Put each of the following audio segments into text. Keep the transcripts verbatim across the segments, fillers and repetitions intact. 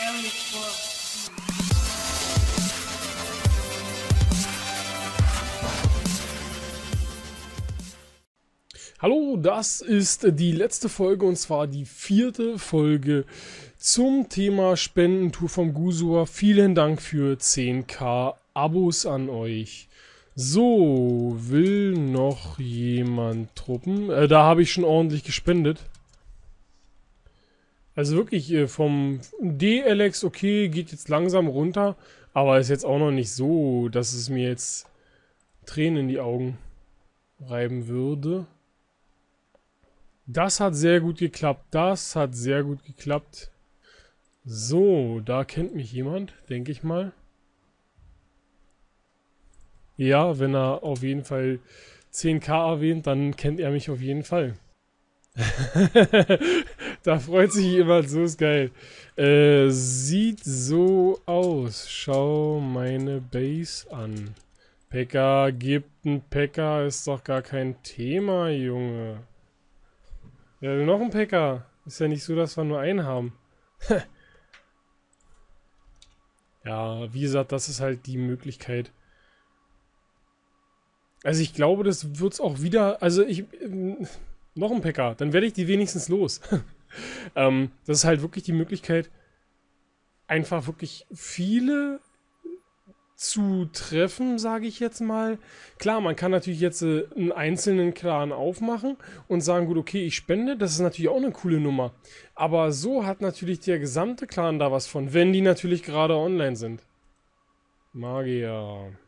Hallo, das ist die letzte Folge und zwar die vierte Folge zum Thema Spendentour vom Gusua. Vielen Dank für zehn K Abos an euch. So, will noch jemand Truppen? Äh, da habe ich schon ordentlich gespendet. Also wirklich äh, vom D L X, okay, geht jetzt langsam runter, aber ist jetzt auch noch nicht so, dass es mir jetzt Tränen in die Augen reiben würde. Das hat sehr gut geklappt. Das hat sehr gut geklappt. So, da kennt mich jemand, denke ich mal. Ja, wenn er auf jeden Fall zehn K erwähnt, dann kennt er mich auf jeden Fall. Da freut sich jemand, so ist geil. Äh, sieht so aus. Schau meine Base an. Pekka, gibt ein Pekka, ist doch gar kein Thema, Junge. Ja, noch ein Pekka. Ist ja nicht so, dass wir nur einen haben. Ja, wie gesagt, das ist halt die Möglichkeit. Also ich glaube, das wird's auch wieder... Also ich... Ähm, noch ein Pekka. Dann werde ich die wenigstens los. ähm, das ist halt wirklich die Möglichkeit, einfach wirklich viele zu treffen, sage ich jetzt mal. Klar, man kann natürlich jetzt äh, einen einzelnen Clan aufmachen und sagen, gut, okay, ich spende. Das ist natürlich auch eine coole Nummer. Aber so hat natürlich der gesamte Clan da was von, wenn die natürlich gerade online sind. Magier.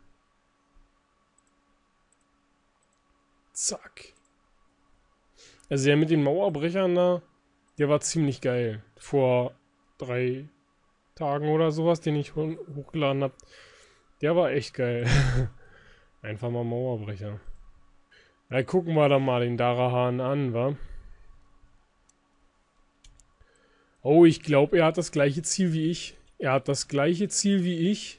Zack. Also der mit den Mauerbrechern da, der war ziemlich geil. Vor drei Tagen oder sowas, den ich hochgeladen habe. Der war echt geil. Einfach mal Mauerbrecher. Ja, gucken wir da mal den Darahan an, wa? Oh, ich glaube, er hat das gleiche Ziel wie ich. Er hat das gleiche Ziel wie ich.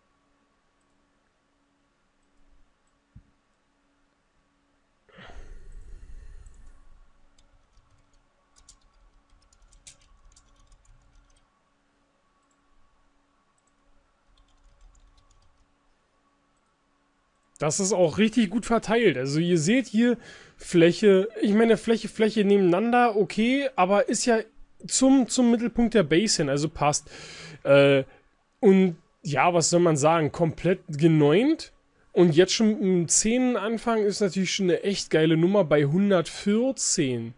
Das ist auch richtig gut verteilt. Also ihr seht hier Fläche, ich meine Fläche, Fläche nebeneinander, okay, aber ist ja zum, zum Mittelpunkt der Base hin, also passt. Äh, und ja, was soll man sagen, komplett geneunt. Und jetzt schon im zehnten Anfang ist natürlich schon eine echt geile Nummer bei hundertvierzehn.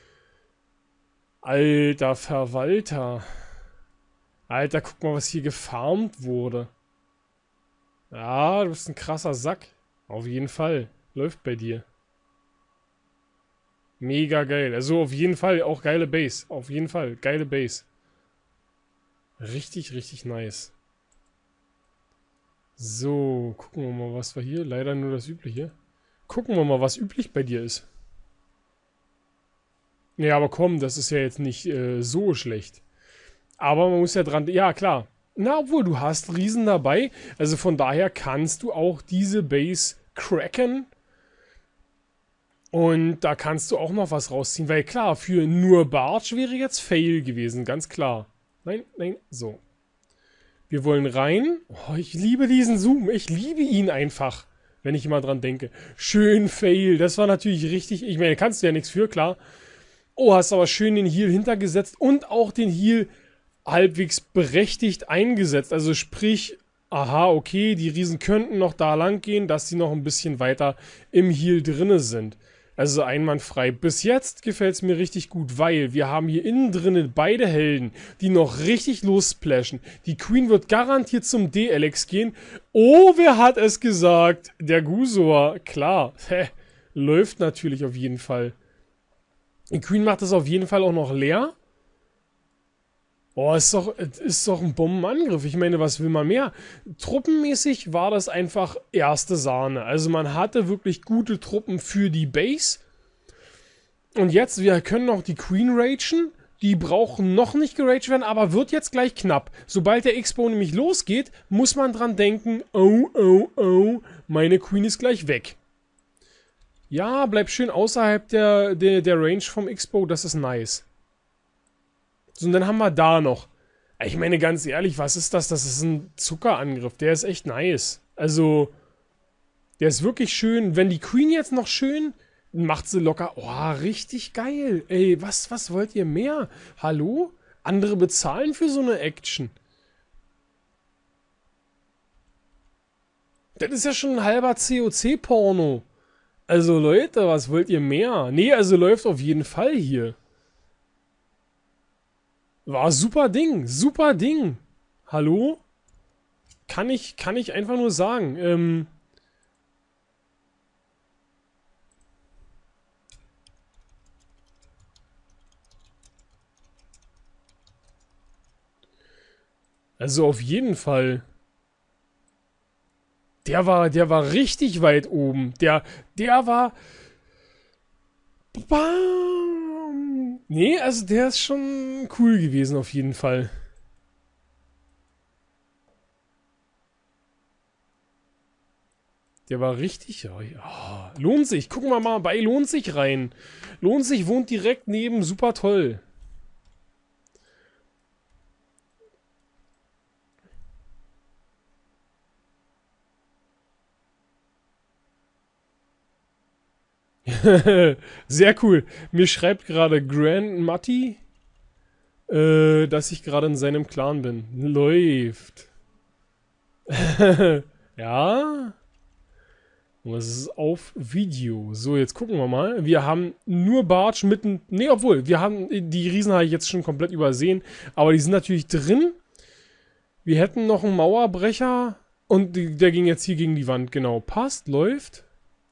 Alter Verwalter. Alter, guck mal, was hier gefarmt wurde. Ja, du bist ein krasser Sack. Auf jeden Fall. Läuft bei dir. Mega geil. Also auf jeden Fall auch geile Base. Auf jeden Fall. Geile Base. Richtig, richtig nice. So, gucken wir mal, was wir hier... Leider nur das Übliche. Gucken wir mal, was üblich bei dir ist. Ja, aber komm, das ist ja jetzt nicht äh, so schlecht. Aber man muss ja dran... Ja, klar. Na, obwohl, du hast Riesen dabei. Also von daher kannst du auch diese Base cracken. Und da kannst du auch noch was rausziehen. Weil klar, für nur Bartsch wäre jetzt Fail gewesen. Ganz klar. Nein, nein, so. Wir wollen rein. Oh, ich liebe diesen Zoom. Ich liebe ihn einfach. Wenn ich immer dran denke. Schön Fail. Das war natürlich richtig... Ich meine, kannst du ja nichts für, klar. Oh, hast aber schön den Heal hintergesetzt. Und auch den Heal... halbwegs berechtigt eingesetzt. Also sprich, aha, okay, die Riesen könnten noch da lang gehen, dass sie noch ein bisschen weiter im Heal drinne sind. Also einwandfrei. Bis jetzt gefällt es mir richtig gut, weil wir haben hier innen drinnen beide Helden, die noch richtig lossplashen. Die Queen wird garantiert zum D L X gehen. Oh, wer hat es gesagt? Der Gusua. Klar. Hä. Läuft natürlich auf jeden Fall. Die Queen macht das auf jeden Fall auch noch leer. Oh, ist doch, ist doch ein Bombenangriff. Ich meine, was will man mehr? Truppenmäßig war das einfach erste Sahne. Also man hatte wirklich gute Truppen für die Base. Und jetzt, wir können noch die Queen ragen. Die brauchen noch nicht geraged werden, aber wird jetzt gleich knapp. Sobald der Expo nämlich losgeht, muss man dran denken, oh, oh, oh, meine Queen ist gleich weg. Ja, bleib schön außerhalb der, der, der Range vom Expo, das ist nice. So, und dann haben wir da noch Ich meine, ganz ehrlich, was ist das? Das ist ein Zuckerangriff. Der ist echt nice. Also, der ist wirklich schön. Wenn die Queen jetzt noch schön, macht sie locker. Oh, richtig geil. Ey, was, was wollt ihr mehr? Hallo? Andere bezahlen für so eine Action. Das ist ja schon ein halber C O C-Porno. Also, Leute, was wollt ihr mehr? Nee, also läuft auf jeden Fall hier. War super Ding, super Ding. Hallo? Kann ich, kann ich einfach nur sagen. Ähm also auf jeden Fall. Der war, der war richtig weit oben. Der, der war... Bam. Nee, also der ist schon cool gewesen auf jeden Fall. Der war richtig... Ja, lohnt sich. Gucken wir mal bei Lohnt sich rein. Lohnt sich, wohnt direkt neben. Super toll. Sehr cool. Mir schreibt gerade Grand Matti, äh, dass ich gerade in seinem Clan bin. Läuft. Ja. Und es ist auf Video. So, jetzt gucken wir mal. Wir haben nur Bartsch mitten... Ne, obwohl, wir haben... Die Riesen habe ich jetzt schon komplett übersehen. Aber die sind natürlich drin. Wir hätten noch einen Mauerbrecher. Und die, der ging jetzt hier gegen die Wand. Genau. Passt, läuft.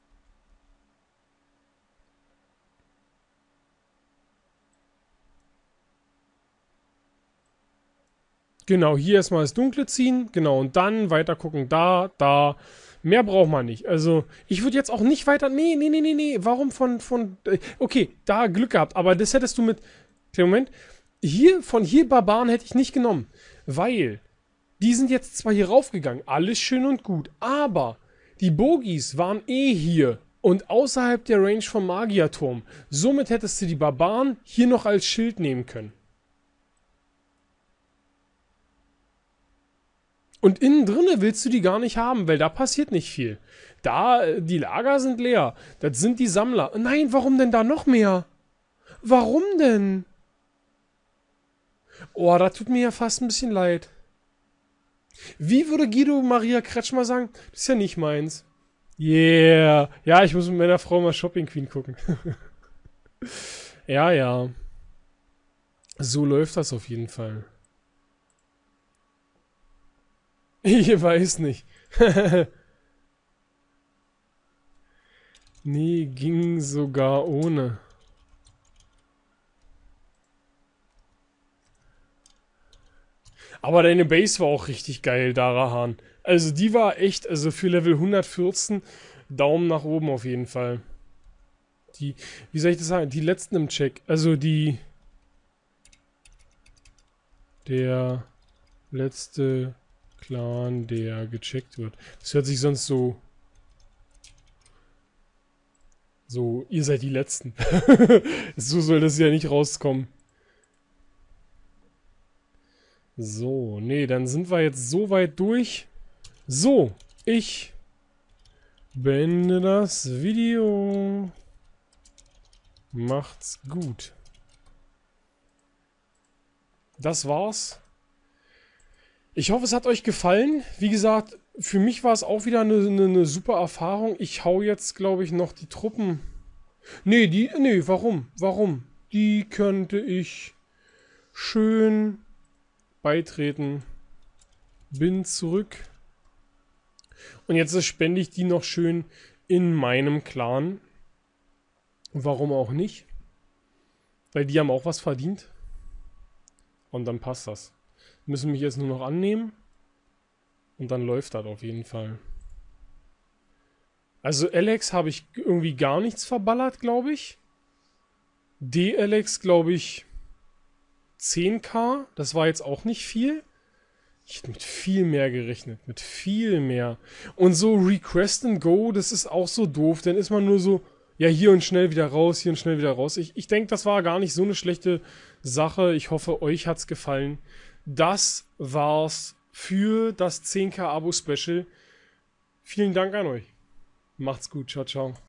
Genau, hier erstmal das Dunkle ziehen. Genau, und dann weiter gucken. Da, da... Mehr braucht man nicht. Also, ich würde jetzt auch nicht weiter... Nee, nee, nee, nee, nee. Warum von... von okay, da Glück gehabt. Aber das hättest du mit... Kleinen Moment. Hier, von hier Barbaren hätte ich nicht genommen. Weil, die sind jetzt zwar hier raufgegangen. Alles schön und gut. Aber, die Bogies waren eh hier. Und außerhalb der Range vom Magierturm. Somit hättest du die Barbaren hier noch als Schild nehmen können. Und innen drinne willst du die gar nicht haben, weil da passiert nicht viel. Da, die Lager sind leer. Das sind die Sammler. Nein, warum denn da noch mehr? Warum denn? Oh, da tut mir ja fast ein bisschen leid. Wie würde Guido Maria Kretschmer sagen? Das ist ja nicht meins. Yeah. Ja, ich muss mit meiner Frau mal Shopping Queen gucken. Ja, ja. So läuft das auf jeden Fall. Ich weiß nicht. Nee, ging sogar ohne. Aber deine Base war auch richtig geil, Darahan. Also die war echt, also für Level hundertvierzehn, Daumen nach oben auf jeden Fall. Die, wie soll ich das sagen, die letzten im Check. Also die... Der letzte... Clan, der gecheckt wird. Das hört sich sonst so... So, ihr seid die Letzten. So soll das ja nicht rauskommen. So, nee, dann sind wir jetzt so weit durch. So, ich beende das Video. Macht's gut. Das war's. Ich hoffe, es hat euch gefallen. Wie gesagt, für mich war es auch wieder eine, eine, eine super Erfahrung. Ich hau jetzt, glaube ich, noch die Truppen... Nee, die... Nee, warum? Warum? Die könnte ich schön beitreten. Bin zurück. Und jetzt spende ich die noch schön in meinem Clan. Warum auch nicht? Weil die haben auch was verdient. Und dann passt das. Müssen mich jetzt nur noch annehmen. Und dann läuft das auf jeden Fall. Also Alex habe ich irgendwie gar nichts verballert, glaube ich. D-Alex, glaube ich, zehn K. Das war jetzt auch nicht viel. Ich hätte mit viel mehr gerechnet. Mit viel mehr. Und so Request and Go, das ist auch so doof. Dann ist man nur so, ja, hier und schnell wieder raus, hier und schnell wieder raus. Ich, ich denke, das war gar nicht so eine schlechte Sache. Ich hoffe, euch hat's gefallen. das war's für das zehn K Abo-Special. Vielen Dank an euch. Macht's gut. Ciao, ciao.